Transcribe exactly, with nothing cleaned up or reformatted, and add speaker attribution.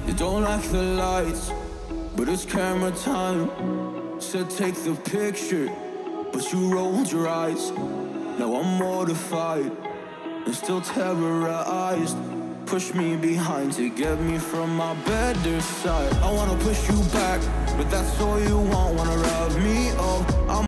Speaker 1: You don't like the lights, but it's camera time. Said take the picture, but you rolled your eyes. Now I'm mortified and still terrorized. Push me behind to get me from my better side. I wanna push you back, but that's all you want. Wanna rub me up, I'm